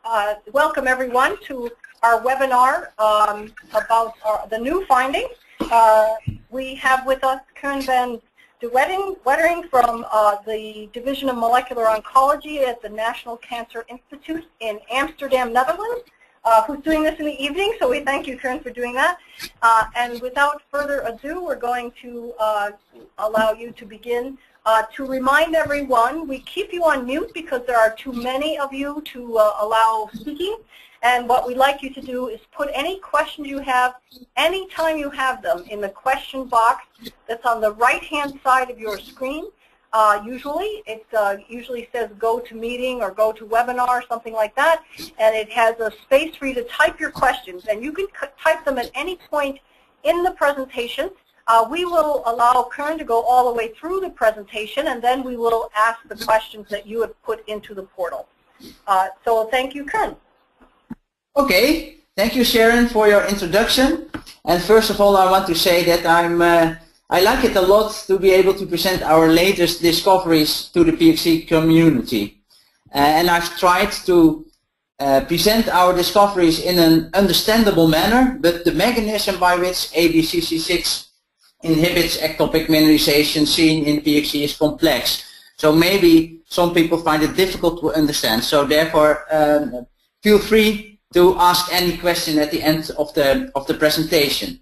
welcome everyone to our webinar about the new findings. We have with us Koen van de Wettering from the Division of Molecular Oncology at the National Cancer Institute in Amsterdam, Netherlands, who's doing this in the evening, so we thank you, Koen, for doing that. And without further ado, we're going to allow you to begin. To remind everyone, we keep you on mute because there are too many of you to allow speaking. And what we'd like you to do is put any questions you have, anytime you have them, in the question box that's on the right-hand side of your screen. Usually, it usually says go to meeting or go to webinar, something like that. And it has a space for you to type your questions. And you can type them at any point in the presentation. We will allow Koen to go all the way through the presentation, and then we will ask the questions that you have put into the portal. So thank you, Koen. Okay, thank you, Sharon, for your introduction. And first of all, I want to say that I like it a lot to be able to present our latest discoveries to the PXE community. And I've tried to present our discoveries in an understandable manner, but the mechanism by which ABCC6 inhibits ectopic mineralization seen in PXE is complex. So maybe some people find it difficult to understand. So therefore, feel free to ask any question at the end of the presentation.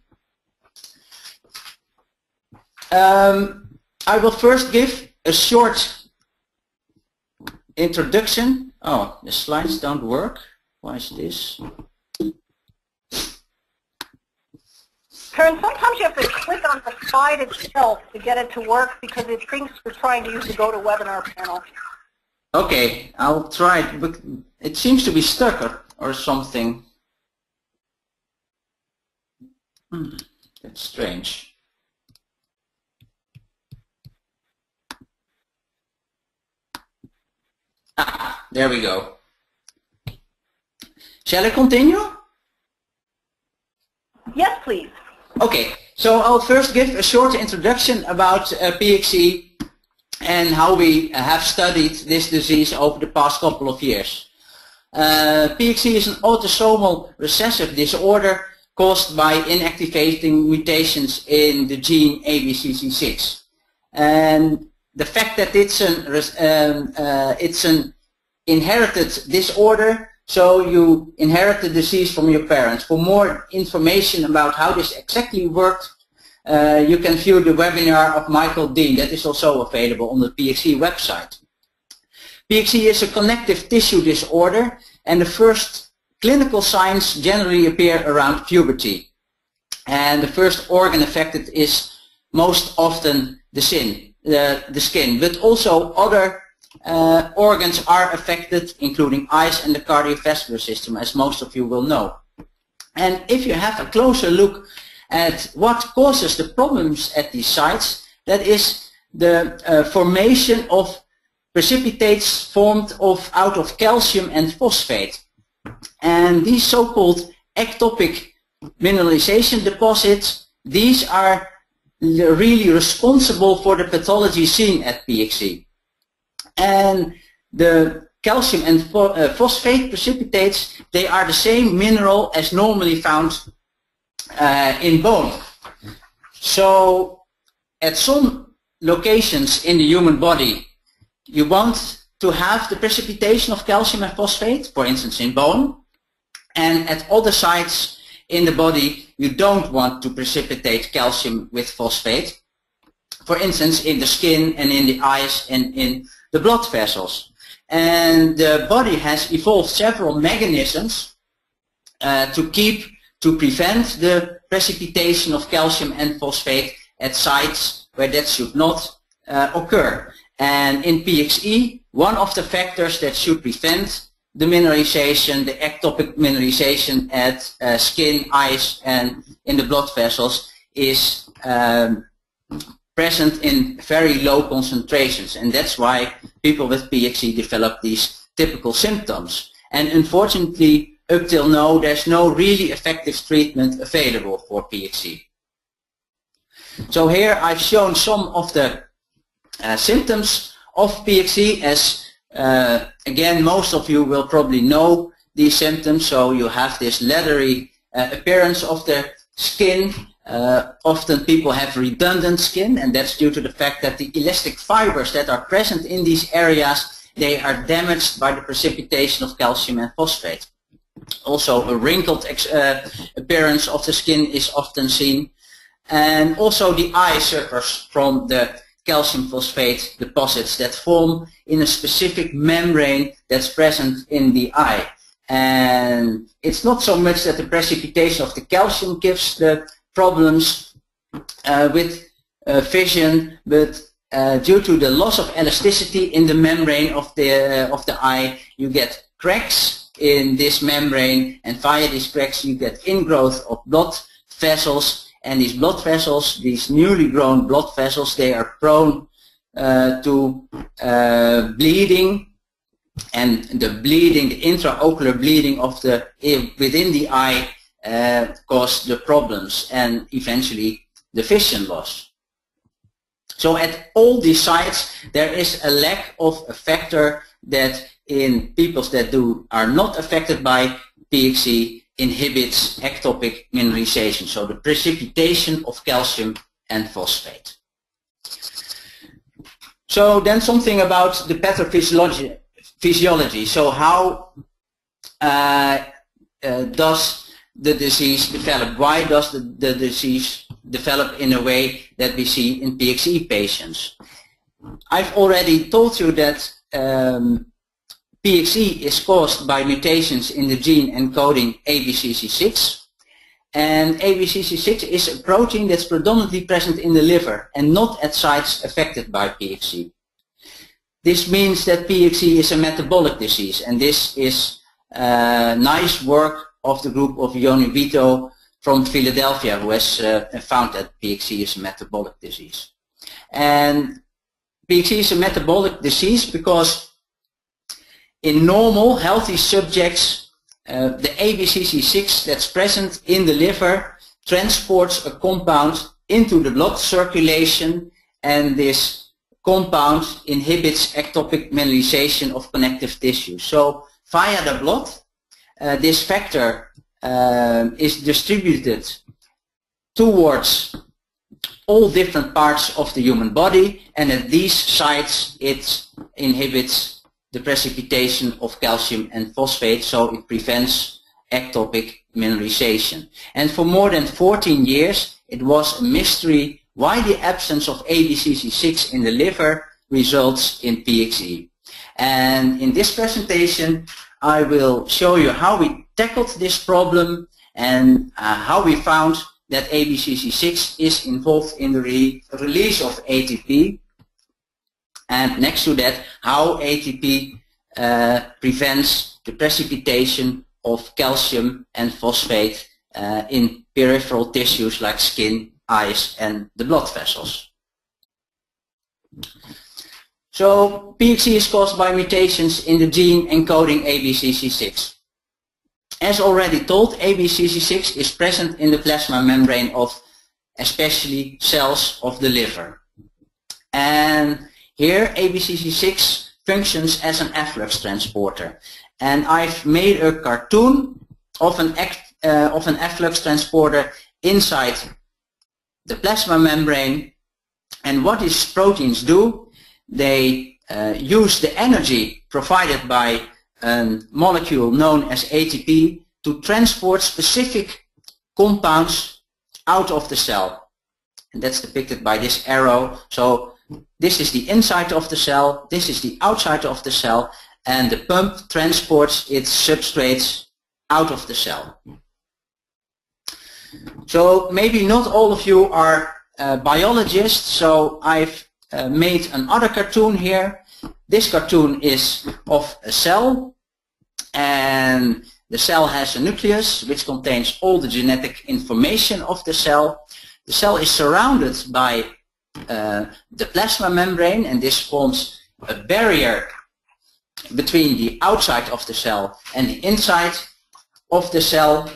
I will first give a short introduction. Oh, the slides don't work. Why is this? Koen, sometimes you have to click on the slide itself to get it to work because it thinks we're trying to use the GoToWebinar panel. Okay, I'll try it, but it seems to be stuck or something. That's strange. Ah, there we go. Shall I continue? Yes, please. Okay, so I'll first give a short introduction about PXE and how we have studied this disease over the past couple of years. PXE is an autosomal recessive disorder caused by inactivating mutations in the gene ABCC6. And the fact that it's an inherited disorder, so you inherit the disease from your parents. For more information about how this exactly worked, you can view the webinar of Michael Dean that is also available on the PXE website. PXE is a connective tissue disorder, and the first clinical signs generally appear around puberty. And the first organ affected is most often the skin, but also other organs are affected, including eyes and the cardiovascular system, as most of you will know. And if you have a closer look at what causes the problems at these sites, that is the formation of precipitates formed out of calcium and phosphate. And these so-called ectopic mineralization deposits, these are really responsible for the pathology seen at PXE. And the calcium and phosphate precipitates, they are the same mineral as normally found in bone. So at some locations in the human body, you want to have the precipitation of calcium and phosphate, for instance in bone, and at other sites in the body you don't want to precipitate calcium with phosphate, for instance in the skin and in the eyes and in the blood vessels. And the body has evolved several mechanisms to prevent the precipitation of calcium and phosphate at sites where that should not occur. And in PXE, one of the factors that should prevent the mineralization, the ectopic mineralization at skin, eyes and in the blood vessels is present in very low concentrations, and that's why people with PXE develop these typical symptoms. And unfortunately, up till now, there's no really effective treatment available for PXE. So here I've shown some of the symptoms of PXE. As again, most of you will probably know, these symptoms. So you have this leathery appearance of the skin. Often people have redundant skin, and that's due to the fact that the elastic fibers that are present in these areas, they are damaged by the precipitation of calcium and phosphate. Also, a wrinkled appearance of the skin is often seen. And also the eye suffers from the calcium phosphate deposits that form in a specific membrane that's present in the eye. And it's not so much that the precipitation of the calcium gives the problems with vision, but due to the loss of elasticity in the membrane of the eye, you get cracks in this membrane, and via these cracks you get ingrowth of blood vessels, and these blood vessels, these newly grown blood vessels, they are prone to bleeding, and the bleeding, the intraocular bleeding of the within the eye cause the problems and eventually the vision loss. So at all these sites there is a lack of a factor that in people that are not affected by PXE inhibits ectopic mineralization, so the precipitation of calcium and phosphate. So then something about the pathophysiology. So how does the disease develop? Why does the disease develop in a way that we see in PXE patients? I've already told you that PXE is caused by mutations in the gene encoding ABCC6, and ABCC6 is a protein that's predominantly present in the liver and not at sites affected by PXE. This means that PXE is a metabolic disease, and this is nice work of the group of Yoni Vito from Philadelphia, who has found that PXE is a metabolic disease. And PXE is a metabolic disease because in normal healthy subjects, the ABCC6 that's present in the liver transports a compound into the blood circulation, and this compound inhibits ectopic mineralization of connective tissue. So via the blood, this factor is distributed towards all different parts of the human body, and at these sites it inhibits the precipitation of calcium and phosphate, so it prevents ectopic mineralization. And for more than 14 years it was a mystery why the absence of ABCC6 in the liver results in PXE. And in this presentation I will show you how we tackled this problem and how we found that ABCC6 is involved in the release of ATP, and next to that how ATP prevents the precipitation of calcium and phosphate in peripheral tissues like skin, eyes and the blood vessels. So PXE is caused by mutations in the gene encoding ABCC6. As already told, ABCC6 is present in the plasma membrane of especially cells of the liver. And here ABCC6 functions as an efflux transporter. And I've made a cartoon of an efflux transporter inside the plasma membrane. And what these proteins do, they use the energy provided by a molecule known as ATP to transport specific compounds out of the cell. And that's depicted by this arrow. So this is the inside of the cell, this is the outside of the cell, and the pump transports its substrates out of the cell. So maybe not all of you are biologists, so I've made another cartoon here. This cartoon is of a cell, and the cell has a nucleus which contains all the genetic information of the cell. The cell is surrounded by the plasma membrane, and this forms a barrier between the outside of the cell and the inside of the cell.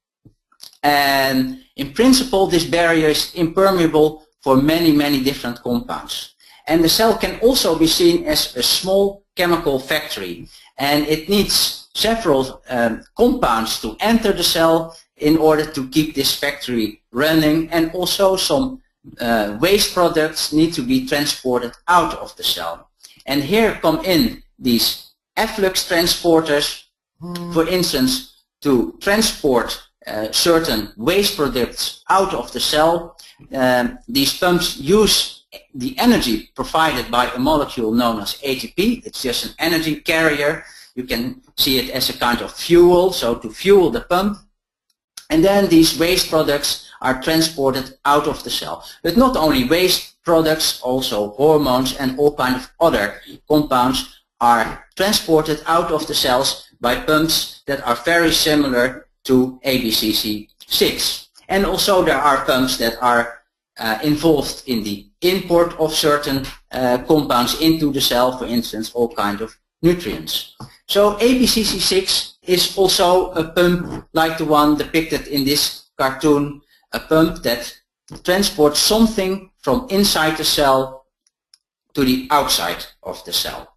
And in principle this barrier is impermeable for many different compounds. And the cell can also be seen as a small chemical factory, and it needs several compounds to enter the cell in order to keep this factory running, and also some waste products need to be transported out of the cell. And here come in these efflux transporters, for instance, to transport certain waste products out of the cell. These pumps use the energy provided by a molecule known as ATP. It's just an energy carrier. You can see it as a kind of fuel, so to fuel the pump. And then these waste products are transported out of the cell. But not only waste products, also hormones and all kinds of other compounds are transported out of the cells by pumps that are very similar to ABCC6. And also there are pumps that are involved in the import of certain compounds into the cell, for instance, all kinds of nutrients. So ABCC6 is also a pump like the one depicted in this cartoon, a pump that transports something from inside the cell to the outside of the cell.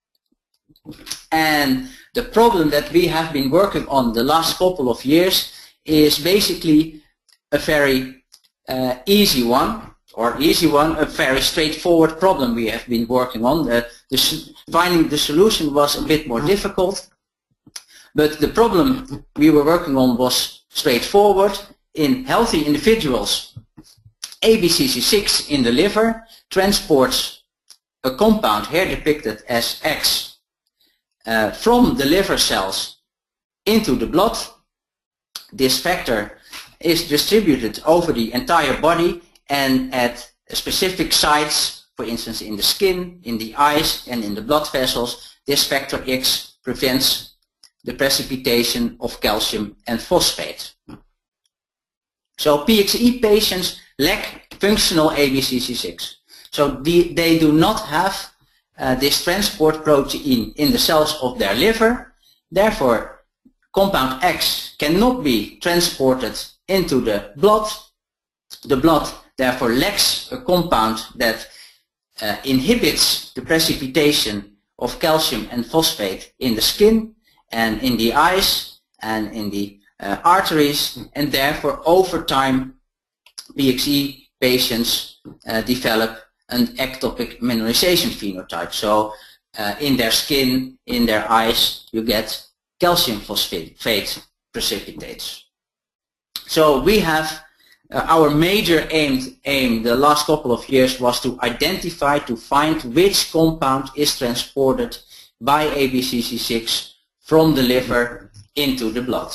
And the problem that we have been working on the last couple of years is basically a very easy one, a very straightforward problem we have been working on. Finding the solution was a bit more difficult, but the problem we were working on was straightforward. In healthy individuals, ABCC6 in the liver transports a compound, here depicted as X, from the liver cells into the blood. This factor is distributed over the entire body, and at specific sites, for instance in the skin, in the eyes and in the blood vessels, this factor X prevents the precipitation of calcium and phosphate. So PXE patients lack functional ABCC6. So they do not have this transport protein in the cells of their liver. Therefore, compound X cannot be transported into the blood. The blood therefore lacks a compound that inhibits the precipitation of calcium and phosphate in the skin and in the eyes and in the arteries, and therefore over time PXE patients develop an ectopic mineralization phenotype. So in their skin, in their eyes, you get calcium phosphate precipitates. So we have our major aim the last couple of years was to identify, to find which compound is transported by ABCC6 from the liver into the blood.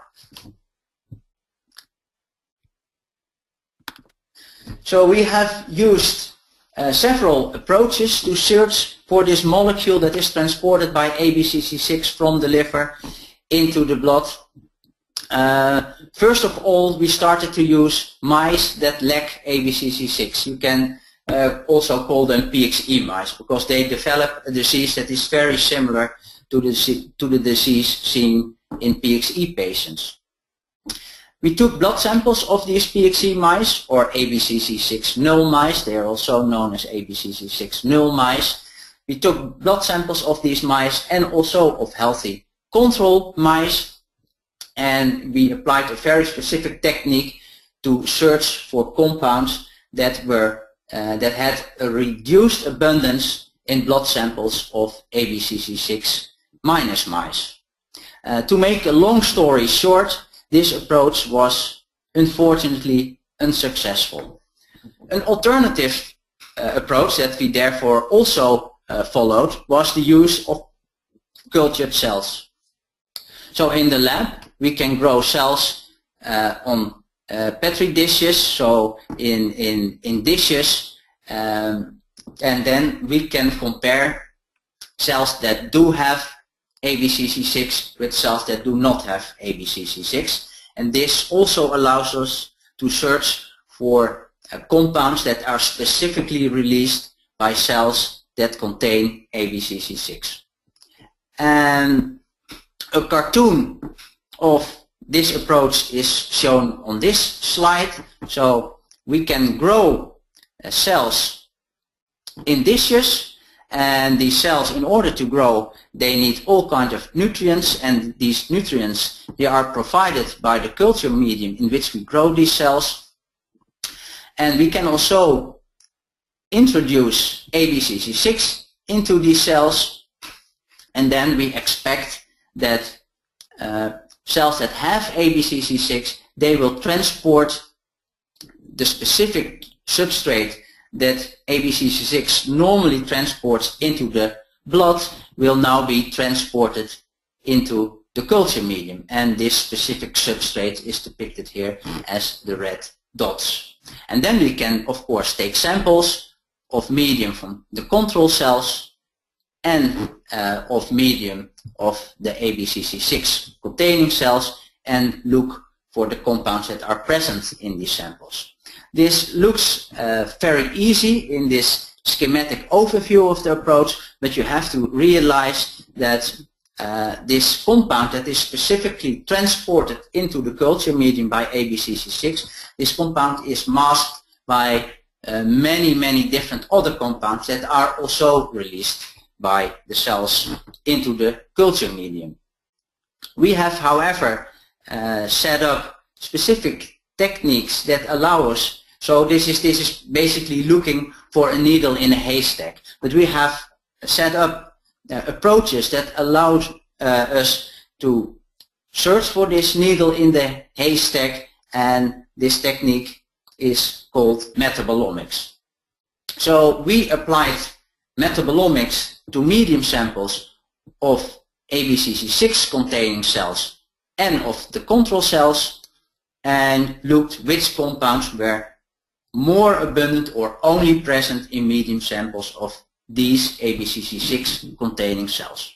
So we have used several approaches to search for this molecule that is transported by ABCC6 from the liver into the blood. First of all, we started to use mice that lack ABCC6. You can also call them PXE mice, because they develop a disease that is very similar to the disease seen in PXE patients. We took blood samples of these PXE mice, or ABCC6 null mice. They are also known as ABCC6 null mice. We took blood samples of these mice and also of healthy control mice, and we applied a very specific technique to search for compounds that were that had a reduced abundance in blood samples of ABCC6 minus mice. To make a long story short, this approach was unfortunately unsuccessful. An alternative approach that we therefore also followed was the use of cultured cells. So in the lab we can grow cells on Petri dishes, so in dishes, and then we can compare cells that do have ABCC6 with cells that do not have ABCC6, and this also allows us to search for compounds that are specifically released by cells that contain ABCC6. And a cartoon of this approach is shown on this slide. So we can grow cells in dishes, And these cells, in order to grow, they need all kinds of nutrients, and these nutrients, they are provided by the culture medium in which we grow these cells. And we can also introduce ABCC6 into these cells, and then we expect that cells that have ABCC6, they will transport the specific substrate that ABCC6 normally transports into the blood will now be transported into the culture medium, and this specific substrate is depicted here as the red dots. And then we can of course take samples of medium from the control cells and of medium of the ABCC6 containing cells and look for the compounds that are present in these samples. This looks very easy in this schematic overview of the approach, but you have to realize that this compound that is specifically transported into the culture medium by ABCC6, this compound is masked by many different other compounds that are also released by the cells into the culture medium. We have, however, set up specific techniques that allow us, so this is basically looking for a needle in a haystack, but we have set up approaches that allow us to search for this needle in the haystack, and this technique is called metabolomics. So we applied metabolomics to medium samples of ABCC6 containing cells and of the control cells, and looked which compounds were more abundant or only present in medium samples of these ABCC6 containing cells.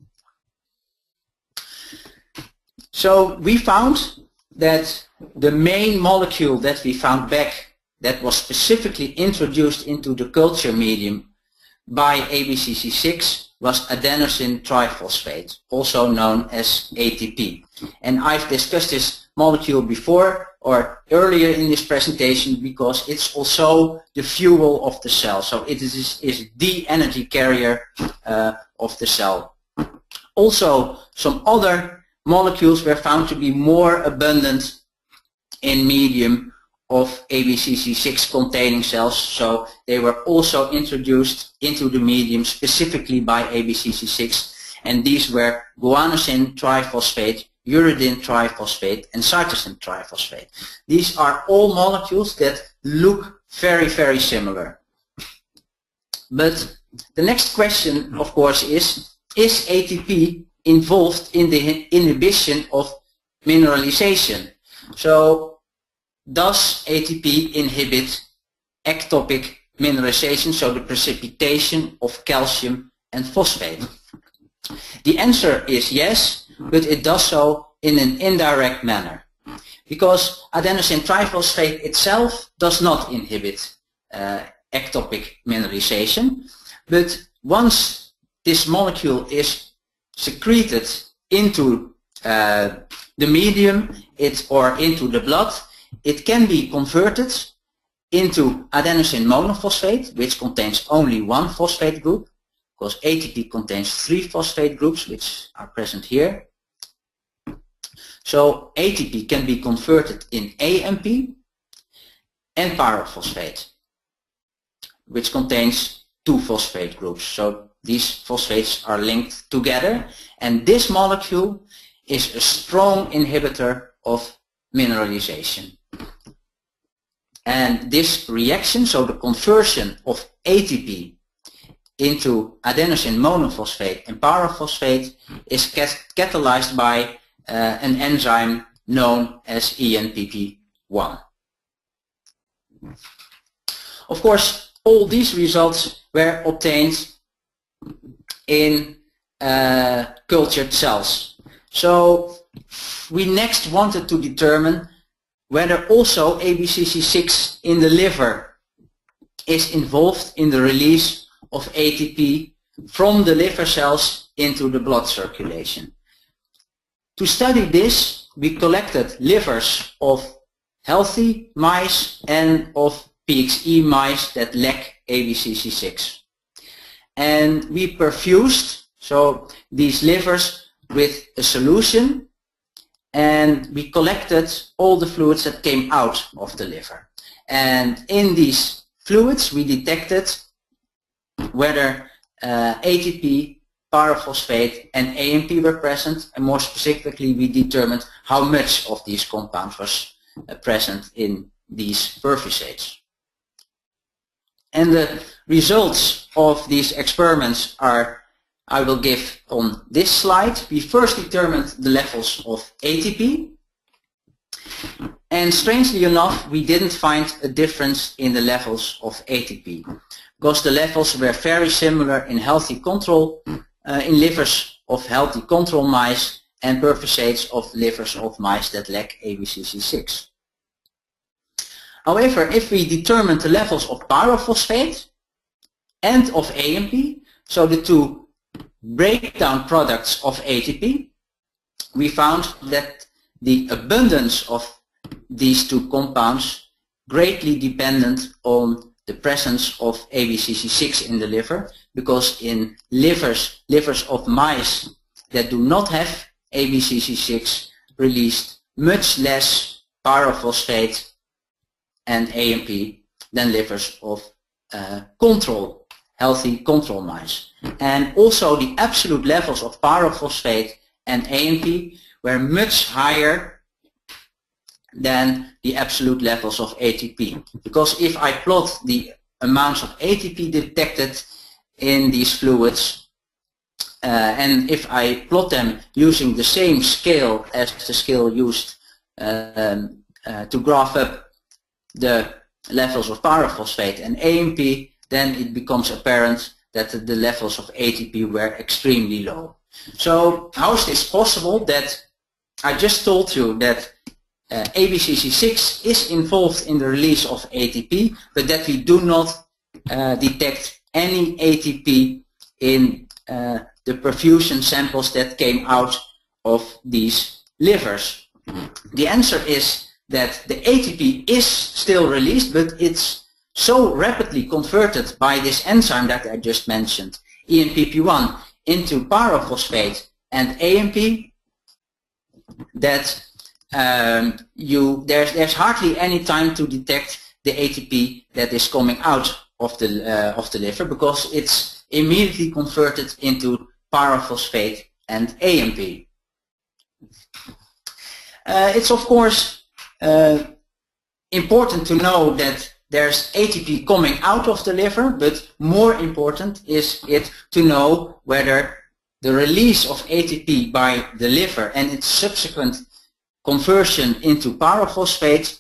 So we found that the main molecule that we found back that was specifically introduced into the culture medium by ABCC6 was adenosine triphosphate, also known as ATP. And I've discussed this molecule before or earlier in this presentation because it's also the fuel of the cell. So it is the energy carrier of the cell. Also, some other molecules were found to be more abundant in medium of ABCC6 containing cells, so they were also introduced into the medium specifically by ABCC6, and these were guanosine triphosphate, uridine triphosphate, and cytosine triphosphate. These are all molecules that look very similar. But the next question, of course, is ATP involved in the inhibition of mineralization? So does ATP inhibit ectopic mineralization, so the precipitation of calcium and phosphate? The answer is yes, but it does so in an indirect manner, because adenosine triphosphate itself does not inhibit ectopic mineralization, but once this molecule is secreted into the medium or into the blood, it can be converted into adenosine monophosphate, which contains only one phosphate group, because ATP contains 3 phosphate groups, which are present here. So ATP can be converted in AMP and pyrophosphate, which contains 2 phosphate groups. So these phosphates are linked together, and this molecule is a strong inhibitor of mineralization. And this reaction, so the conversion of ATP into adenosine monophosphate and pyrophosphate, is catalyzed by an enzyme known as ENPP1. Of course, all these results were obtained in cultured cells. So we next wanted to determine whether also ABCC6 in the liver is involved in the release of ATP from the liver cells into the blood circulation. To study this, we collected livers of healthy mice and of PXE mice that lack ABCC6. and we perfused these livers with a solution, and we collected all the fluids that came out of the liver. And in these fluids we detected whether ATP, pyrophosphate and AMP were present, and more specifically we determined how much of these compounds was present in these perfusates. And the results of these experiments I will give on this slide. We first determined the levels of ATP, and strangely enough we didn't find a difference in the levels of ATP, because the levels were very similar in healthy control, in livers of healthy control mice and perfusates of livers of mice that lack ABCC6. However, if we determine the levels of pyrophosphate and of AMP, so the two breakdown products of ATP, we found that the abundance of these two compounds greatly depended on the presence of ABCC6 in the liver, because in livers of mice that do not have ABCC6 released much less pyrophosphate and AMP than livers of healthy control mice. And also the absolute levels of pyrophosphate and AMP were much higher than the absolute levels of ATP. Because if I plot the amounts of ATP detected in these fluids, and if I plot them using the same scale as the scale used to graph up the levels of pyrophosphate and AMP, then it becomes apparent that the levels of ATP were extremely low. So how is this possible that I just told you that ABCC6 is involved in the release of ATP, but that we do not detect any ATP in the perfusion samples that came out of these livers? The answer is that the ATP is still released, but it's so rapidly converted by this enzyme that I just mentioned, ENPP1, into pyrophosphate and AMP, that there's hardly any time to detect the ATP that is coming out of the liver, because it's immediately converted into pyrophosphate and AMP. It's of course important to know that there's ATP coming out of the liver, but more important is it to know whether the release of ATP by the liver and its subsequent conversion into pyrophosphate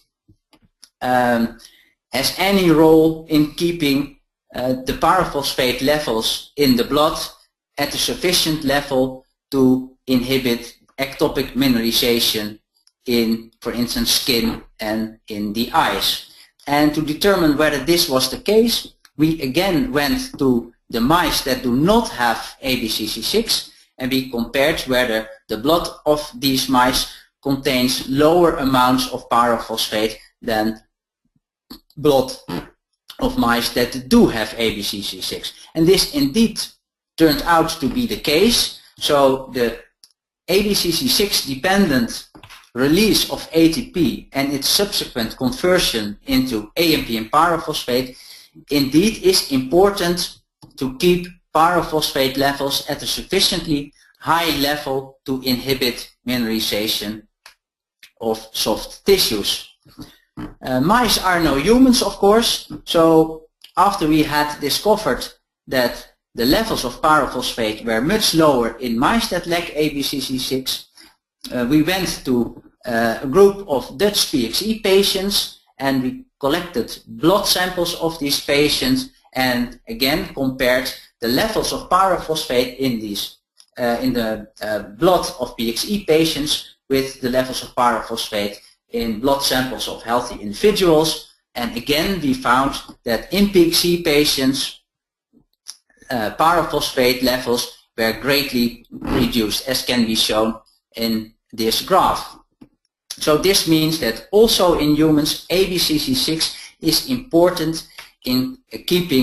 has any role in keeping the pyrophosphate levels in the blood at a sufficient level to inhibit ectopic mineralization in, for instance, skin and in the eyes. And to determine whether this was the case, we again went to the mice that do not have ABCC6, and we compared whether the blood of these mice contains lower amounts of pyrophosphate than blood of mice that do have ABCC6. And this indeed turned out to be the case. So the ABCC6 dependent release of ATP and its subsequent conversion into AMP and pyrophosphate indeed is important to keep pyrophosphate levels at a sufficiently high level to inhibit mineralization of soft tissues. Mice are no humans, of course, so after we had discovered that the levels of pyrophosphate were much lower in mice that lack ABCC6, we went to a group of Dutch PXE patients, and we collected blood samples of these patients and again compared the levels of pyrophosphate in these in the blood of PXE patients with the levels of pyrophosphate in blood samples of healthy individuals. And again we found that in PXE patients pyrophosphate levels were greatly reduced, as can be shown in this graph. So this means that also in humans ABCC6 is important in keeping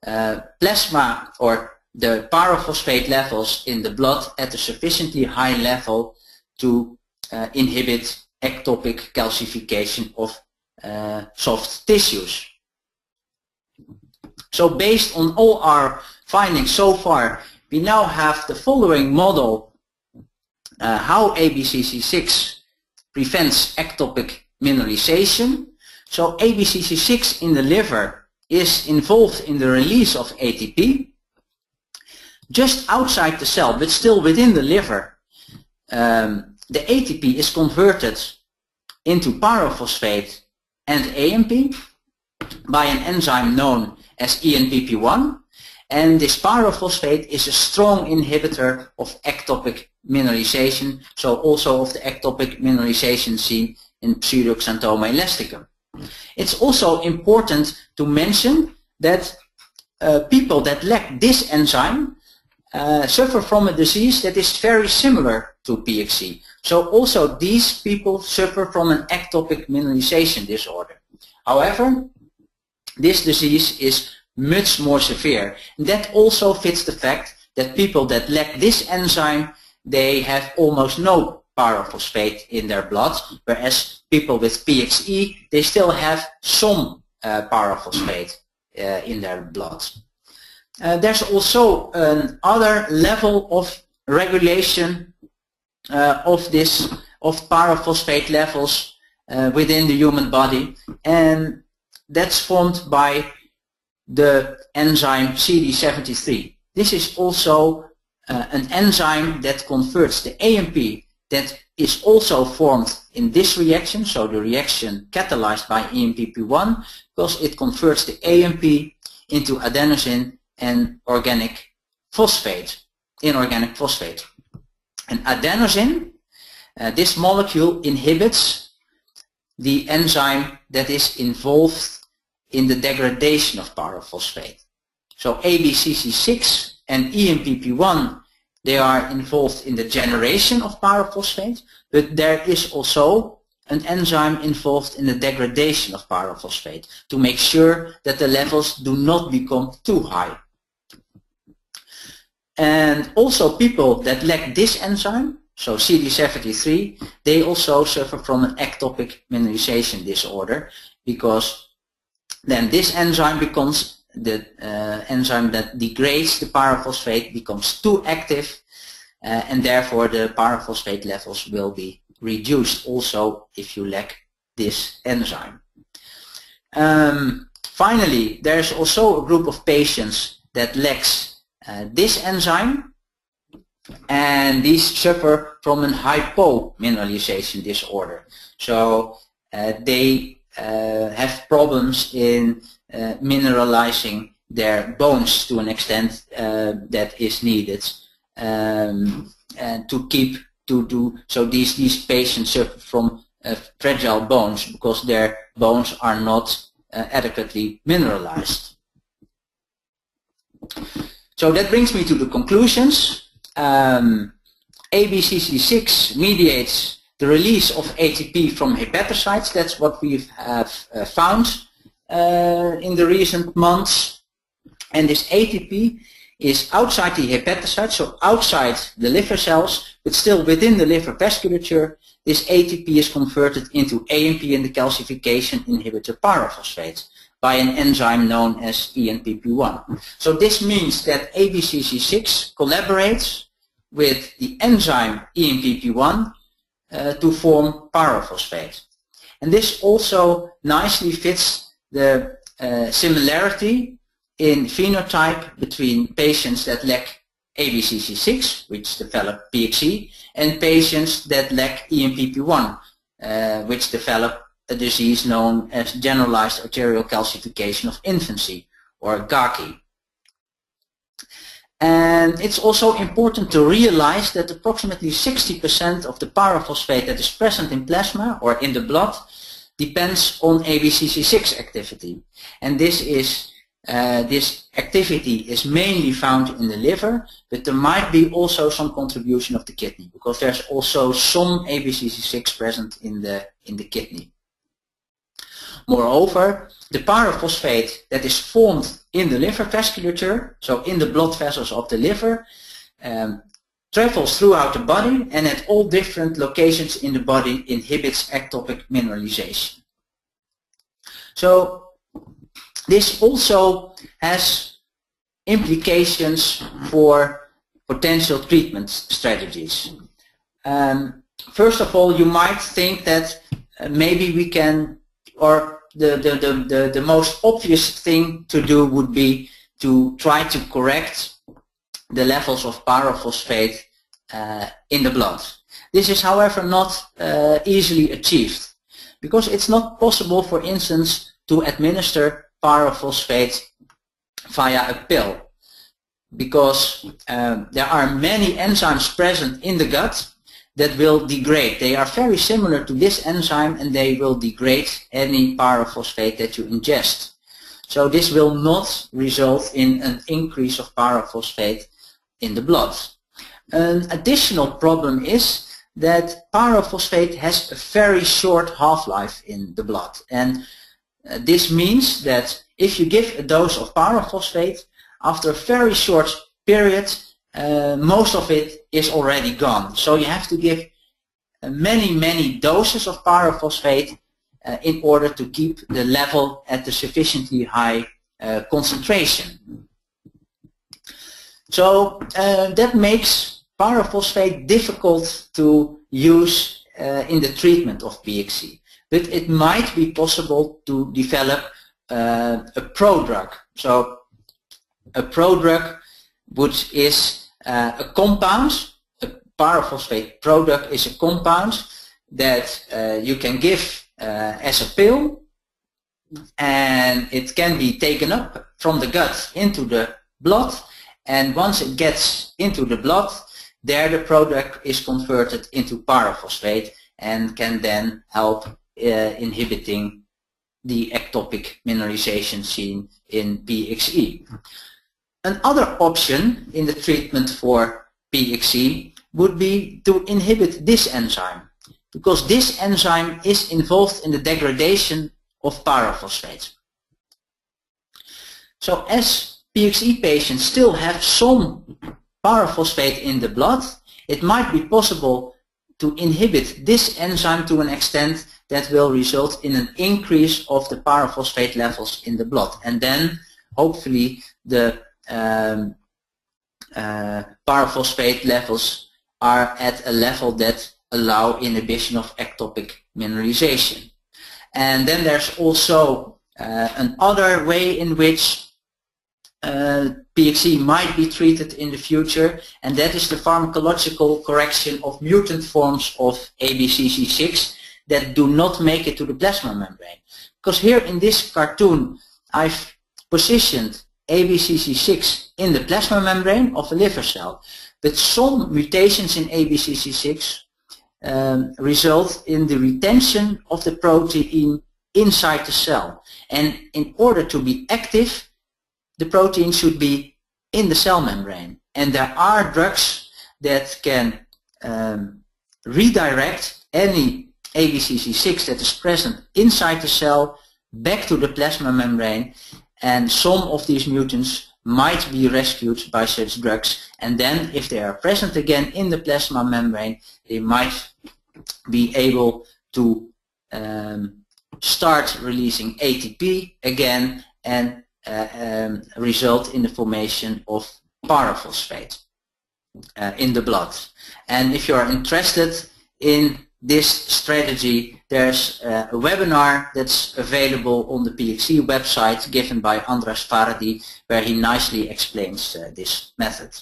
plasma or the pyrophosphate levels in the blood at a sufficiently high level to inhibit ectopic calcification of soft tissues. So based on all our findings so far, we now have the following model how ABCC6 prevents ectopic mineralization. So ABCC6 in the liver is involved in the release of ATP. Just outside the cell, but still within the liver, the ATP is converted into pyrophosphate and AMP by an enzyme known as ENPP1, and this pyrophosphate is a strong inhibitor of ectopic mineralization, so also of the ectopic mineralization seen in Pseudoxanthoma elasticum. It's also important to mention that people that lack this enzyme suffer from a disease that is very similar to PXE. So also these people suffer from an ectopic mineralization disorder. However, this disease is much more severe. And that also fits the fact that people that lack this enzyme, they have almost no pyrophosphate in their blood, whereas people with PXE, they still have some pyrophosphate in their blood. There's also another level of regulation of pyrophosphate levels within the human body, and that's formed by the enzyme CD73. This is also an enzyme that converts the AMP that is also formed in this reaction, so the reaction catalyzed by ENPP1, because it converts the AMP into adenosine and organic phosphate, inorganic phosphate. And adenosine, this molecule inhibits the enzyme that is involved in the degradation of pyrophosphate. So ABCC6 and ENPP1, they are involved in the generation of pyrophosphate, but there is also an enzyme involved in the degradation of pyrophosphate to make sure that the levels do not become too high. And also people that lack this enzyme, so CD73, they also suffer from an ectopic mineralization disorder, because then this enzyme becomes the enzyme that degrades the pyrophosphate, becomes too active, and therefore the pyrophosphate levels will be reduced also if you lack this enzyme. Finally, there's also a group of patients that lacks this enzyme, and these suffer from an hypomineralization disorder. So they have problems in mineralizing their bones to an extent that is needed, and so these patients suffer from fragile bones because their bones are not adequately mineralized. So that brings me to the conclusions. ABCC6 mediates the release of ATP from hepatocytes. That's what we have found in the recent months. And this ATP is outside the hepatocyte, so outside the liver cells, but still within the liver vasculature. This ATP is converted into AMP and the calcification inhibitor pyrophosphate by an enzyme known as ENPP1. So this means that ABCC6 collaborates with the enzyme ENPP1 to form pyrophosphate. And this also nicely fits the similarity in phenotype between patients that lack ABCC6, which develop PXE, and patients that lack ENPP1, which develop a disease known as generalized arterial calcification of infancy, or GACI. And it's also important to realize that approximately 60% of the pyrophosphate that is present in plasma or in the blood depends on ABCC6 activity. And this activity is mainly found in the liver, but there might be also some contribution of the kidney, because there's also some ABCC6 present in the kidney. Moreover, the pyrophosphate that is formed in the liver vasculature, so in the blood vessels of the liver, travels throughout the body and at all different locations in the body inhibits ectopic mineralization. So this also has implications for potential treatment strategies. First of all, you might think that maybe we can, or the most obvious thing to do would be to try to correct the levels of pyrophosphate in the blood. This is, however, not easily achieved, because it's not possible, for instance, to administer pyrophosphate via a pill, because there are many enzymes present in the gut that will degrade. They are very similar to this enzyme and they will degrade any pyrophosphate that you ingest. So this will not result in an increase of pyrophosphate in the blood. An additional problem is that pyrophosphate has a very short half-life in the blood, and this means that if you give a dose of pyrophosphate, after a very short period most of it is already gone. So you have to give many doses of pyrophosphate in order to keep the level at the sufficiently high concentration. So that makes pyrophosphate difficult to use in the treatment of PXE. But it might be possible to develop a prodrug. So a prodrug, which is a compound, a pyrophosphate prodrug is a compound that you can give as a pill, and it can be taken up from the gut into the blood, and once it gets into the blood, there the product is converted into pyrophosphate and can then help inhibiting the ectopic mineralization seen in PXE. Another option in the treatment for PXE would be to inhibit this enzyme, because this enzyme is involved in the degradation of pyrophosphate. So as PXE patients still have some pyrophosphate in the blood, it might be possible to inhibit this enzyme to an extent that will result in an increase of the pyrophosphate levels in the blood, and then hopefully the pyrophosphate levels are at a level that allow inhibition of ectopic mineralization. And then there's also another way in which PXE might be treated in the future, and that is the pharmacological correction of mutant forms of ABCC6 that do not make it to the plasma membrane. Because here in this cartoon I've positioned ABCC6 in the plasma membrane of a liver cell, but some mutations in ABCC6 result in the retention of the protein inside the cell, and in order to be active, the protein should be in the cell membrane, and there are drugs that can redirect any ABCC6 that is present inside the cell back to the plasma membrane, and some of these mutants might be rescued by such drugs, and then if they are present again in the plasma membrane, they might be able to start releasing ATP again and result in the formation of pyrophosphate in the blood. And if you are interested in this strategy, there's a webinar that's available on the PXE website given by Andras Faradi, where he nicely explains this method.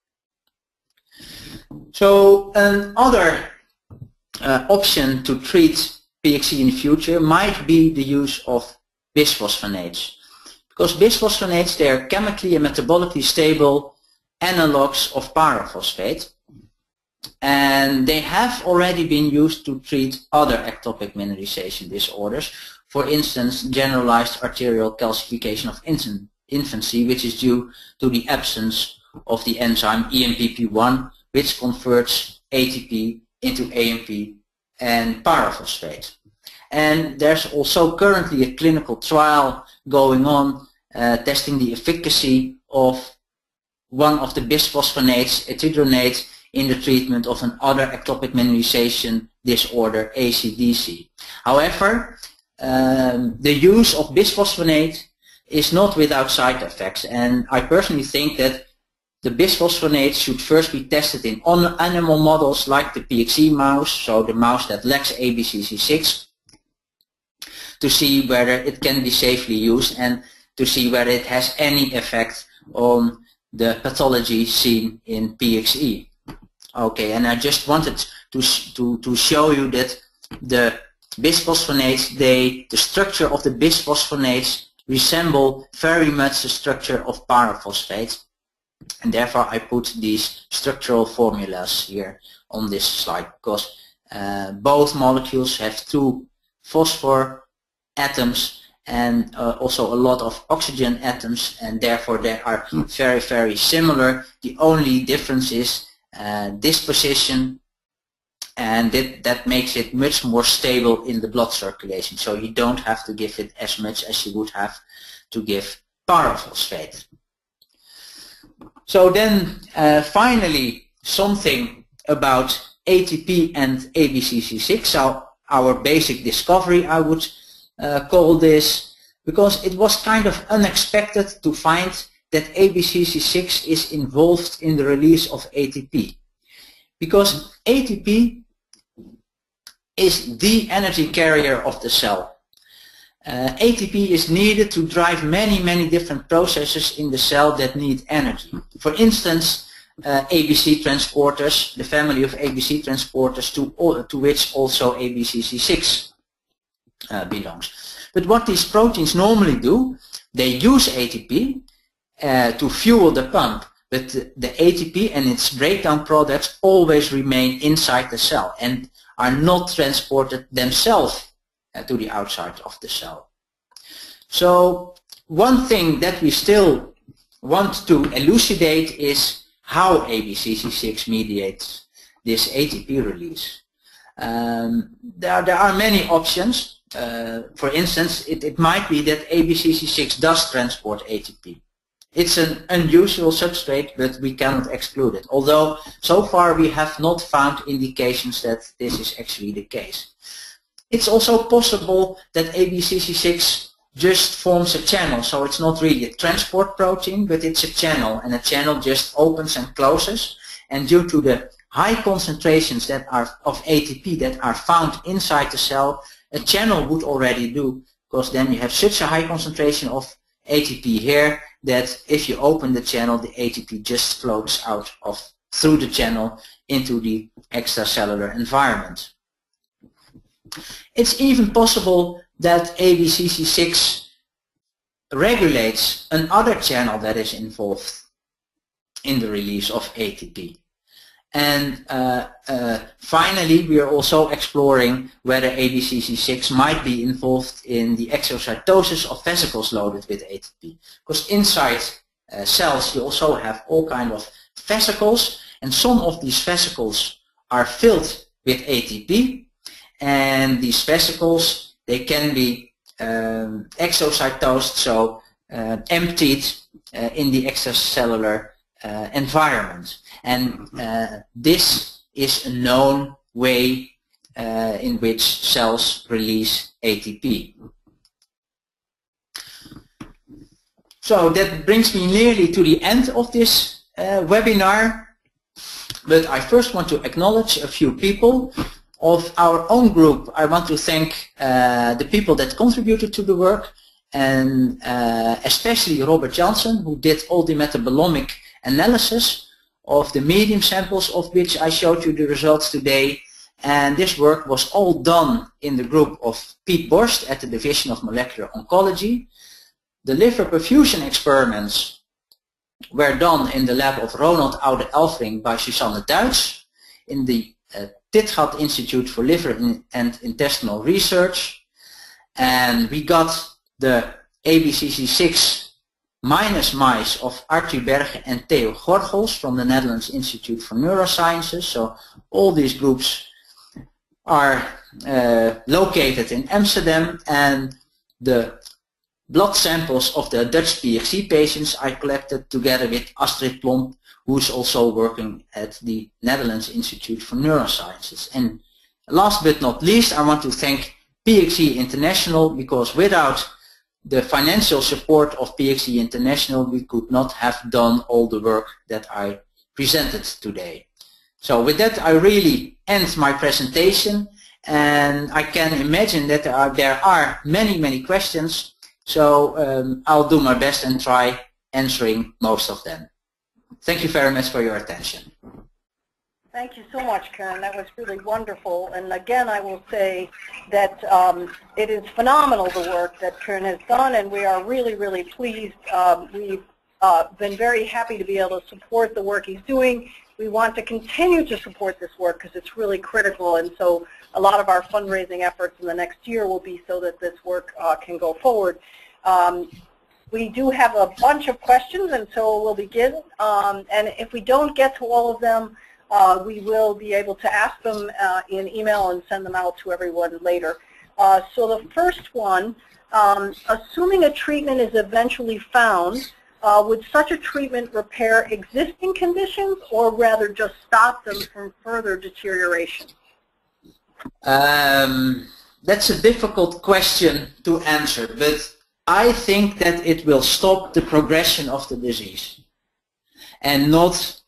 So another option to treat PXE in the future might be the use of bisphosphonates. Because bisphosphonates, they are chemically and metabolically stable analogs of pyrophosphate, and they have already been used to treat other ectopic mineralization disorders. For instance, generalized arterial calcification of infancy, which is due to the absence of the enzyme EMPP1, which converts ATP into AMP and pyrophosphate. And there's also currently a clinical trial going on testing the efficacy of one of the bisphosphonates, etidronate, in the treatment of another ectopic mineralization disorder, ACDC. However, the use of bisphosphonate is not without side effects, and I personally think that the bisphosphonates should first be tested in animal models like the PXE mouse, so the mouse that lacks ABCC6, to see whether it can be safely used and to see whether it has any effect on the pathology seen in PXE. Okay, and I just wanted to show you that the bisphosphonates, the structure of the bisphosphonates resemble very much the structure of pyrophosphate, and therefore I put these structural formulas here on this slide, because both molecules have 2 phosphor atoms and also a lot of oxygen atoms, and therefore they are very, very similar. The only difference is disposition, and that makes it much more stable in the blood circulation, so you don't have to give it as much as you would have to give pyrophosphate. So then finally something about ATP and ABCC6, so our basic discovery I would call this, because it was kind of unexpected to find that ABCC6 is involved in the release of ATP. Because ATP is the energy carrier of the cell. ATP is needed to drive many different processes in the cell that need energy. For instance, ABC transporters, the family of ABC transporters to which also ABCC6 belongs. But what these proteins normally do, they use ATP to fuel the pump, but the ATP and its breakdown products always remain inside the cell and are not transported themselves to the outside of the cell. So one thing that we still want to elucidate is how ABCC6 mediates this ATP release. There are many options. For instance, it might be that ABCC6 does transport ATP. It's an unusual substrate, but we cannot exclude it, although so far we have not found indications that this is actually the case. It's also possible that ABCC6 just forms a channel, so it's not really a transport protein, but it's a channel, and a channel just opens and closes, and due to the high concentrations that are of ATP that are found inside the cell, a channel would already do, because then you have such a high concentration of ATP here that if you open the channel, the ATP just flows out through the channel into the extracellular environment. It's even possible that ABCC6 regulates another channel that is involved in the release of ATP. And finally, we are also exploring whether ABCC6 might be involved in the exocytosis of vesicles loaded with ATP. Because inside cells you also have all kinds of vesicles, and some of these vesicles are filled with ATP, and these vesicles, they can be exocytosed, so emptied in the extracellular environment. And this is a known way in which cells release ATP. So that brings me nearly to the end of this webinar, but I first want to acknowledge a few people. Of our own group, I want to thank the people that contributed to the work, and especially Robert Janssen, who did all the metabolomic analysis of the medium samples of which I showed you the results today. And this work was all done in the group of Piet Borst at the Division of Molecular Oncology. The liver perfusion experiments were done in the lab of Ronald Oude-Elfring by Susanne Duits in the Titgat Institute for Liver and Intestinal Research. And we got the ABCC6 minus mice of Arthur Berge and Theo Gorgels from the Netherlands Institute for Neurosciences. So all these groups are located in Amsterdam, and the blood samples of the Dutch PXE patients I collected together with Astrid Plomp, who is also working at the Netherlands Institute for Neurosciences. And last but not least, I want to thank PXE International, because without the financial support of PXE International, we could not have done all the work that I presented today. So with that, I really end my presentation, and I can imagine that there are many questions. So I'll do my best and try answering most of them. Thank you very much for your attention. Thank you so much, Karen. That was really wonderful. And again, I will say that it is phenomenal, the work that Karen has done, and we are really pleased. We've been very happy to be able to support the work he's doing. We want to continue to support this work because it's really critical, and so a lot of our fundraising efforts in the next year will be so that this work can go forward. We do have a bunch of questions, and so we'll begin. And if we don't get to all of them, we will be able to ask them in email and send them out to everyone later. So the first one, assuming a treatment is eventually found, would such a treatment repair existing conditions, or rather just stop them from further deterioration? That's a difficult question to answer, but I think that it will stop the progression of the disease and not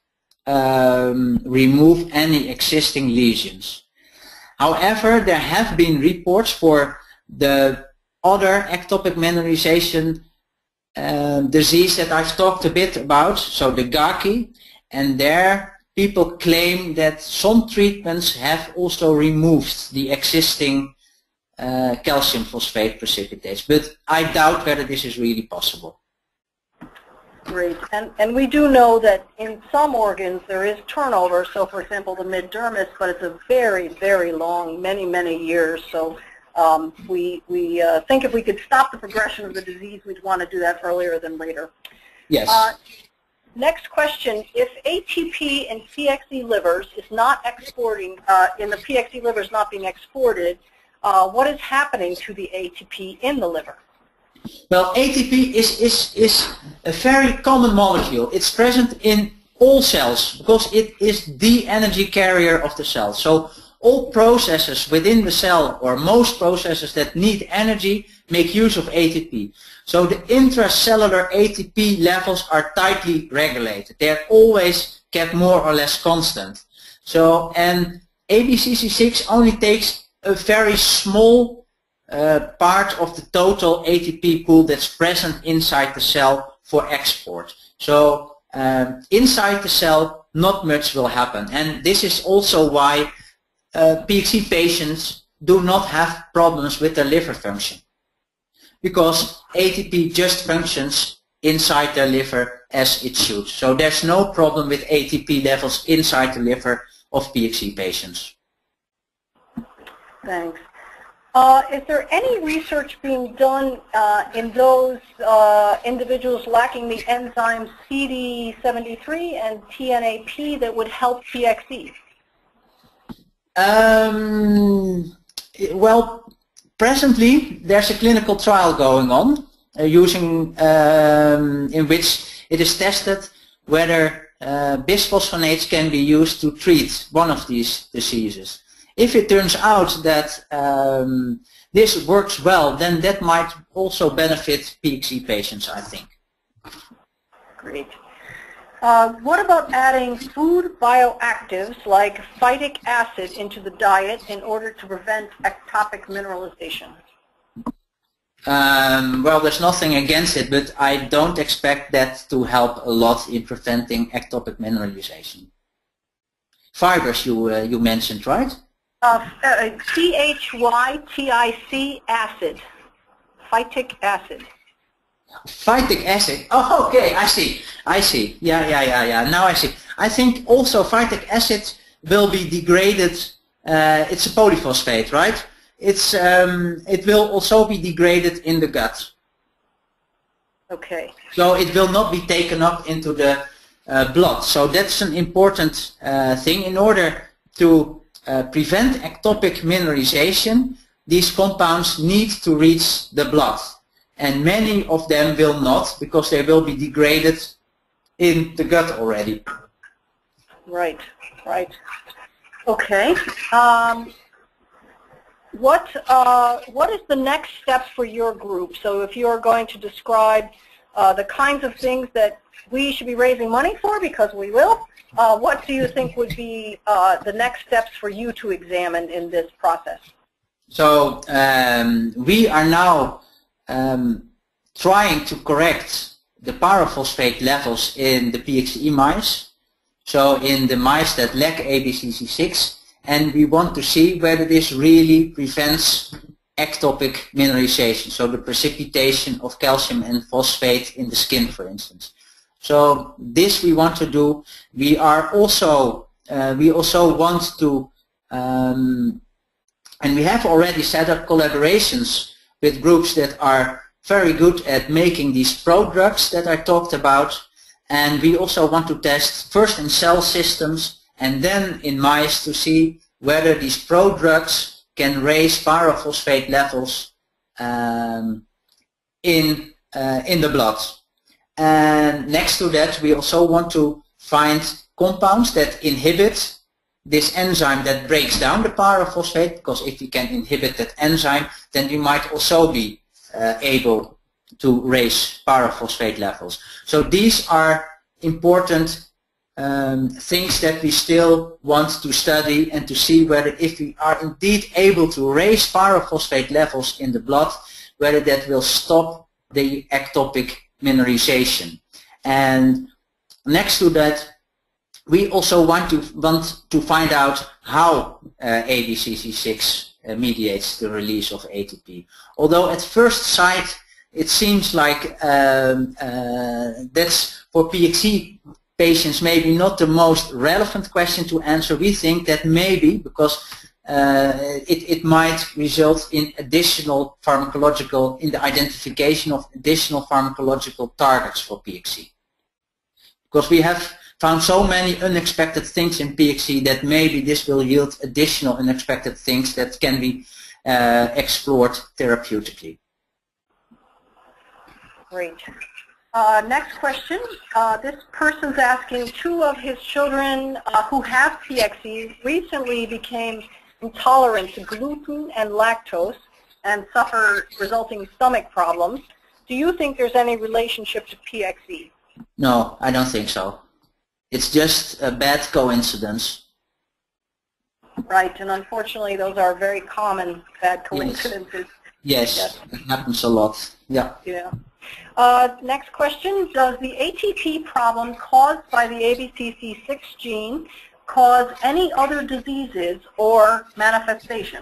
remove any existing lesions. However, there have been reports for the other ectopic mineralization disease that I've talked a bit about, so the GACI, and there people claim that some treatments have also removed the existing calcium phosphate precipitates, but I doubt whether this is really possible. Great. And we do know that in some organs there is turnover, so for example the mid-dermis, but it's a very long, many years. So we think if we could stop the progression of the disease, we'd want to do that earlier than later. Yes. Next question, if ATP in PXE livers is not exporting, in the PXE liver is not being exported, what is happening to the ATP in the liver? Well, ATP is a very common molecule. It's present in all cells because it is the energy carrier of the cell. So all processes within the cell, or most processes that need energy, make use of ATP. So the intracellular ATP levels are tightly regulated. They're always kept more or less constant. So, and ABCC6 only takes a very small part of the total ATP pool that's present inside the cell for export. So inside the cell not much will happen, and this is also why PXE patients do not have problems with their liver function, because ATP just functions inside their liver as it should. So there's no problem with ATP levels inside the liver of PXE patients. Thanks. Is there any research being done in those individuals lacking the enzymes CD73 and TNAP that would help PXE? Well, presently there's a clinical trial going on using in which it is tested whether bisphosphonates can be used to treat one of these diseases. If it turns out that this works well, then that might also benefit PXE patients, I think. Great. What about adding food bioactives like phytic acid into the diet in order to prevent ectopic mineralization? Well, there's nothing against it, but I don't expect that to help a lot in preventing ectopic mineralization. Fibers you mentioned, right? CHYTIC acid, phytic acid. Phytic acid. Oh, okay, I see. Yeah. Now I see. I think also phytic acid will be degraded. It's a polyphosphate, right? It will also be degraded in the gut. Okay. So it will not be taken up into the blood. So that's an important thing in order to prevent ectopic mineralization, these compounds need to reach the blood. And many of them will not, because they will be degraded in the gut already. Right, right. Okay. What is the next step for your group? So if you're going to describe the kinds of things that we should be raising money for, because we will, what do you think would be the next steps for you to examine in this process? So we are now trying to correct the pyrophosphate levels in the PXE mice, so in the mice that lack ABCC6, and we want to see whether this really prevents ectopic mineralization, so the precipitation of calcium and phosphate in the skin, for instance. So this we want to do. We also want to, and we have already set up collaborations with groups that are very good at making these prodrugs that I talked about, and we also want to test first in cell systems and then in mice to see whether these prodrugs can raise pyrophosphate levels in the blood. And next to that, we also want to find compounds that inhibit this enzyme that breaks down the pyrophosphate, because if we can inhibit that enzyme, then we might also be able to raise pyrophosphate levels. So these are important things that we still want to study and to see whether if we are indeed able to raise pyrophosphate levels in the blood, whether that will stop the ectopic mineralization. And next to that, we also want to find out how ABCC6 mediates the release of ATP. Although at first sight it seems like that's for PXE patients maybe not the most relevant question to answer. We think that maybe because it might result in additional pharmacological, in the identification of additional pharmacological targets for PXE. Because we have found so many unexpected things in PXE that maybe this will yield additional unexpected things that can be explored therapeutically. Great. Next question. This person's asking, 2 of his children who have PXE recently became intolerant to gluten and lactose and suffer resulting stomach problems. Do you think there's any relationship to PXE? No, I don't think so. It's just a bad coincidence. Right, and unfortunately those are very common bad coincidences. Yes, it happens a lot. Yeah. Yeah. Next question, does the ATP problem caused by the ABCC6 gene cause any other diseases or manifestations?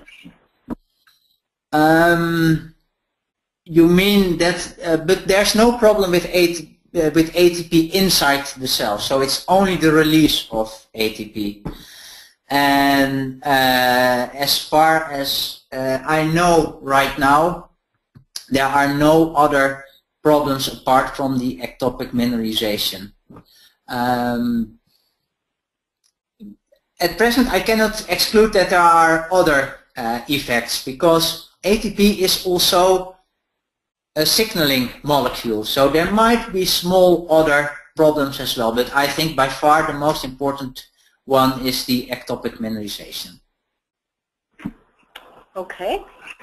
You mean that, but there's no problem with ATP inside the cell, so it's only the release of ATP. And as far as I know right now, there are no other problems apart from the ectopic mineralization. At present, I cannot exclude that there are other effects, because ATP is also a signaling molecule, so there might be small other problems as well, but I think by far the most important one is the ectopic mineralization. Okay.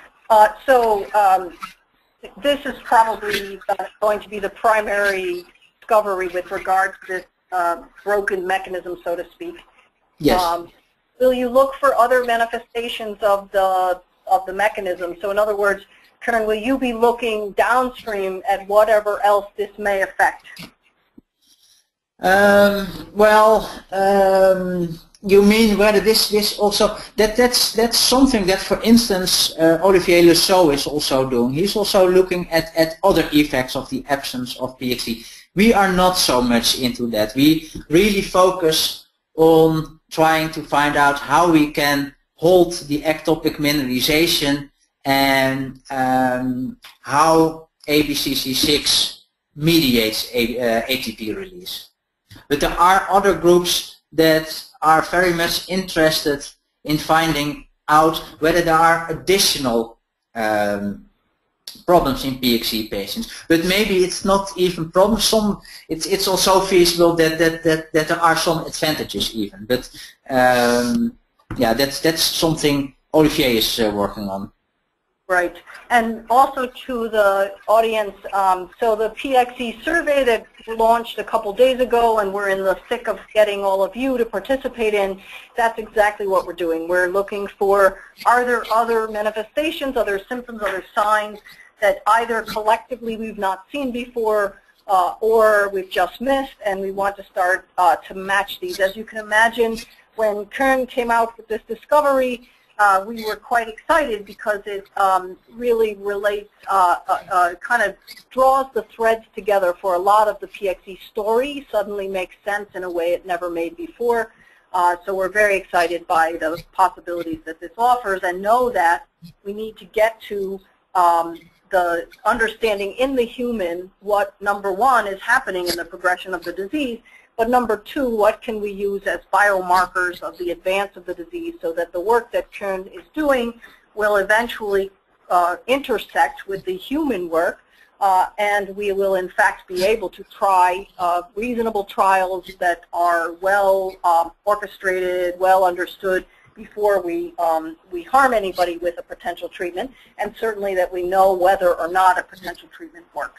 This is probably going to be the primary discovery with regard to this broken mechanism, so to speak. Yes. Will you look for other manifestations of the mechanism? So in other words, Kern, will you be looking downstream at whatever else this may affect? You mean whether this also, that's something that, for instance, Olivier Lesseau is also doing. He's also looking at other effects of the absence of PXE. We are not so much into that. We really focus on trying to find out how we can halt the ectopic mineralization and how ABCC6 mediates ATP release. But there are other groups that are very much interested in finding out whether there are additional problems in PXE patients. But maybe it's not even problems. It's also feasible that there are some advantages even. But yeah, that's something Olivier is working on. Right. And also to the audience, so the PXE survey that launched a couple days ago and we're in the thick of getting all of you to participate in, that's exactly what we're doing. We're looking for, are there other manifestations, other symptoms, other signs that either collectively we've not seen before or we've just missed, and we want to start to match these. As you can imagine, when Kern came out with this discovery, we were quite excited because it really relates, kind of draws the threads together for a lot of the PXE story, suddenly makes sense in a way it never made before. So we're very excited by the possibilities that this offers and know that we need to get to the understanding in the human what, number one, is happening in the progression of the disease, but number two, what can we use as biomarkers of the advance of the disease so that the work that Kern is doing will eventually intersect with the human work, and we will in fact be able to try reasonable trials that are well orchestrated, well understood before we harm anybody with a potential treatment, and certainly that we know whether or not a potential treatment works.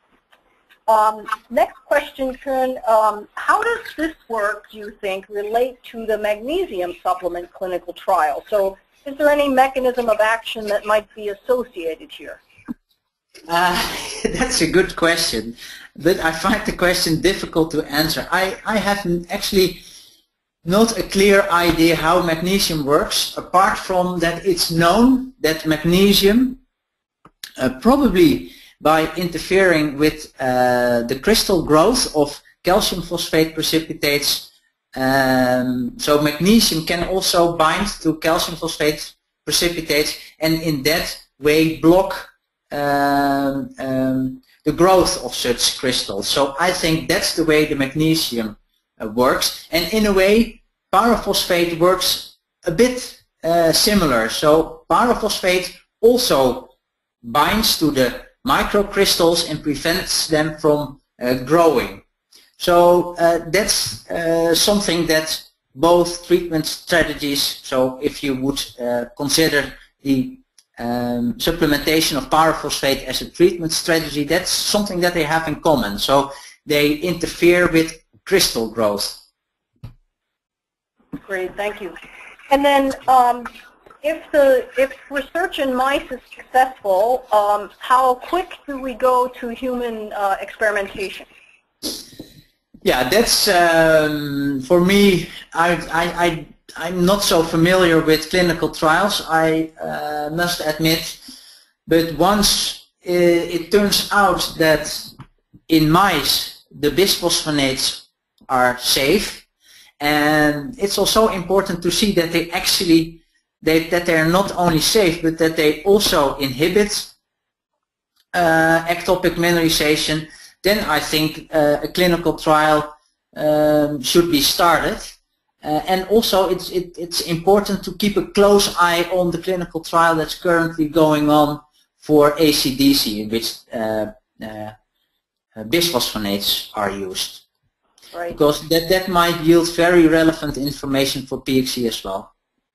Next question, Kern. How does this work, do you think, relate to the magnesium supplement clinical trial? So is there any mechanism of action that might be associated here? That's a good question, but I find the question difficult to answer. I have actually not a clear idea how magnesium works, apart from that it's known that magnesium probably by interfering with the crystal growth of calcium phosphate precipitates. So magnesium can also bind to calcium phosphate precipitates and in that way block the growth of such crystals. So I think that's the way the magnesium works, and in a way pyrophosphate works a bit similar. So pyrophosphate also binds to the microcrystals and prevents them from growing. So that's something that both treatment strategies, so if you would consider the supplementation of pyrophosphate as a treatment strategy, that's something that they have in common. So they interfere with crystal growth. Great, thank you. And then if research in mice is successful, how quick do we go to human experimentation? Yeah, that's for me. I'm not so familiar with clinical trials, I must admit. But once it turns out that in mice the bisphosphonates are safe, and it's also important to see that they actually that they are not only safe, but that they also inhibit ectopic mineralization, then I think a clinical trial should be started. And also it's important to keep a close eye on the clinical trial that's currently going on for ACDC, in which bisphosphonates are used. Right. Because that might yield very relevant information for PXE as well.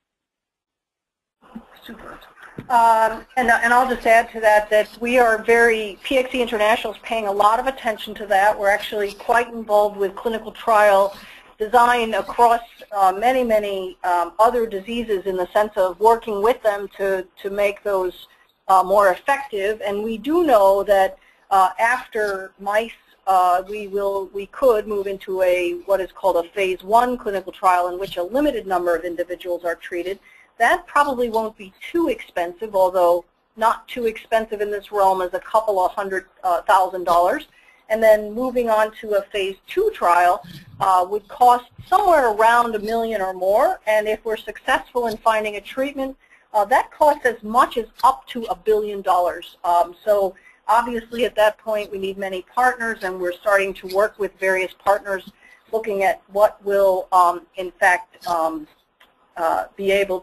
Super. And I'll just add to that we are PXE International is paying a lot of attention to that. We're actually quite involved with clinical trial design across many other diseases, in the sense of working with them to make those more effective. And we do know that after mice, we could move into what is called a phase 1 clinical trial, in which a limited number of individuals are treated. That probably won't be too expensive, although not too expensive in this realm as a couple of $100,000. And then moving on to a phase 2 trial would cost somewhere around $1 million or more. And if we're successful in finding a treatment, that costs as much as up to $1 billion. So obviously at that point we need many partners, and we're starting to work with various partners looking at what will in fact be able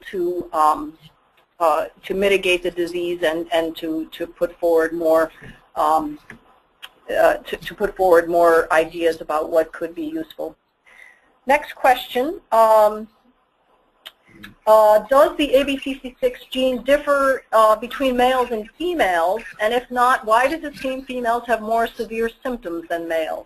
to mitigate the disease and to put forward more to put forward more ideas about what could be useful. Next question. Does the ABCC6 gene differ between males and females? And if not, why does it seem females have more severe symptoms than males?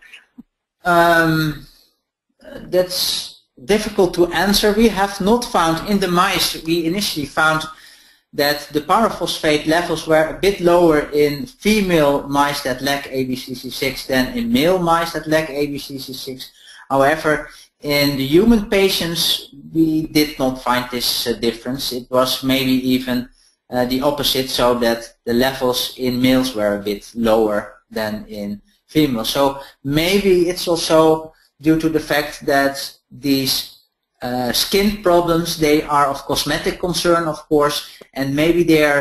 That's difficult to answer. We have not found in the mice, we initially found that the pyrophosphate levels were a bit lower in female mice that lack ABCC6 than in male mice that lack ABCC6. However, in the human patients, we did not find this difference. It was maybe even the opposite, so that the levels in males were a bit lower than in females. So maybe it's also due to the fact that these skin problems, they are of cosmetic concern, of course, and maybe they are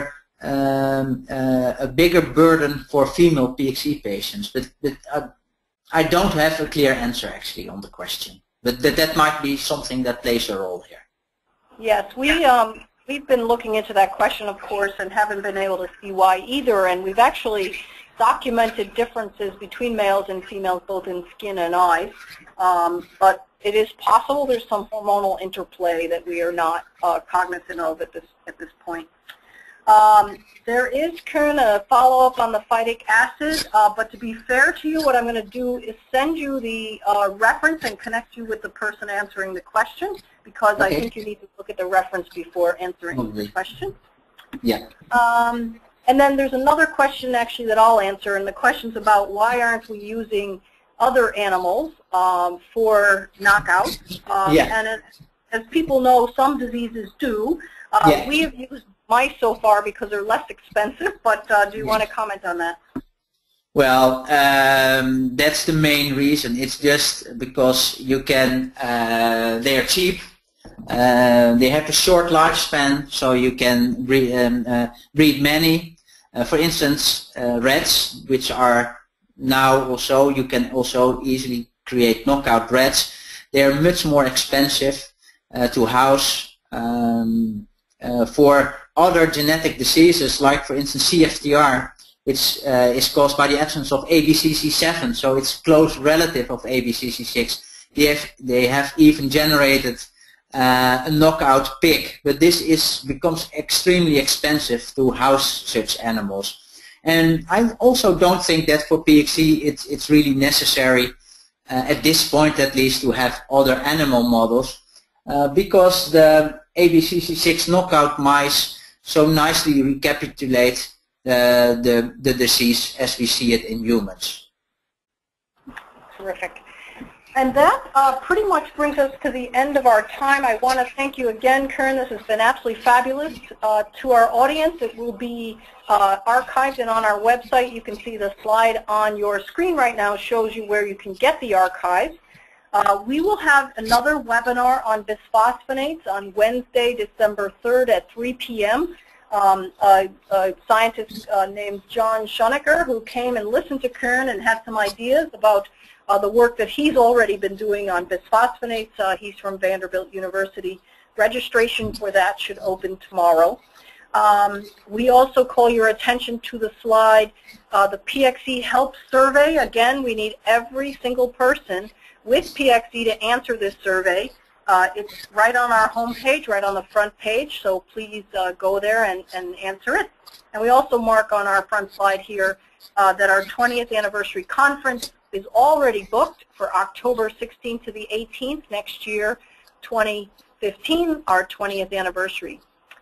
a bigger burden for female PXE patients. But I don't have a clear answer actually on the question. But that might be something that plays a role here. Yes, we've been looking into that question, of course, and haven't been able to see why either. And we've actually documented differences between males and females, both in skin and eyes. But it is possible there's some hormonal interplay that we are not cognizant of at this point. There is, Kern, a follow-up on the phytic acid, but to be fair to you, what I'm going to do is send you the reference and connect you with the person answering the question, because I think you need to look at the reference before answering the question. Yeah. And then there's another question actually that I'll answer, and the question's about why aren't we using other animals for knockouts. And as people know, some diseases do. We have used mice so far because they're less expensive, but do you want to comment on that? Well, that's the main reason. It's just because you can, they are cheap, they have a short lifespan, so you can breed many. For instance, rats, which are now also, you can also easily create knockout rats. They are much more expensive to house. For other genetic diseases, like for instance CFTR, which is caused by the absence of ABCC7, so it's close relative of ABCC6. They have even generated a knockout pig, but this becomes extremely expensive to house such animals. And I also don't think that for PXE it's really necessary, at this point at least, to have other animal models, because the ABCC6 knockout mice so nicely recapitulate the disease as we see it in humans. Terrific. And that pretty much brings us to the end of our time. I want to thank you again, Kern. This has been absolutely fabulous. To our audience, it will be archived and on our website. You can see the slide on your screen right now shows you where you can get the archives. We will have another webinar on bisphosphonates on Wednesday, December 3rd at 3 p.m. A scientist named John Schoenecker, who came and listened to Kern and had some ideas about the work that he's already been doing on bisphosphonates. He's from Vanderbilt University. Registration for that should open tomorrow. We also call your attention to the slide, the PXE Help Survey. Again, we need every single person with PXE to answer this survey. It's right on our home page, right on the front page, so please go there and answer it. And we also mark on our front slide here that our 20th anniversary conference is already booked for October 16th to the 18th next year, 2015, our 20th anniversary.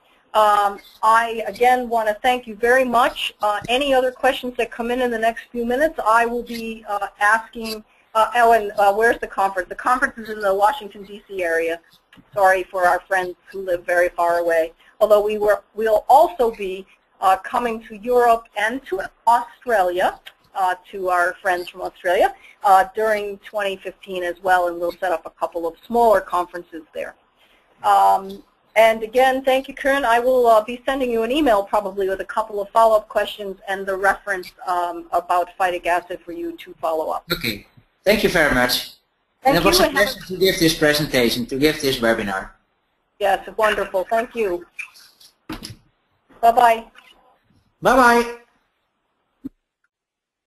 I, again, want to thank you very much. Any other questions that come in the next few minutes, I will be asking. Where's the conference? The conference is in the Washington, D.C. area. Sorry for our friends who live very far away. Although we'll also be coming to Europe and to Australia, to our friends from Australia, during 2015 as well, and we'll set up a couple of smaller conferences there. And again, thank you, Kern. I will be sending you an email probably with a couple of follow-up questions and the reference about phytic acid for you to follow up. Okay. Thank you very much. And it was a pleasure to give this presentation, to give this webinar. Yes, wonderful. Thank you. Bye-bye. Bye-bye.